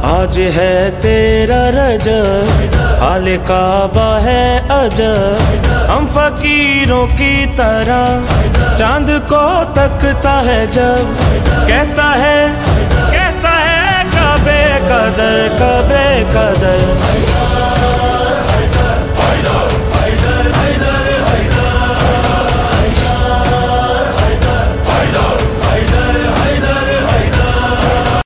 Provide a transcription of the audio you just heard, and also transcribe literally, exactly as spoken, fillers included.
आज है तेरा रजब, हाले काबा है अजब। हम फकीरों की तरह चांद को तकता है जब, कहता है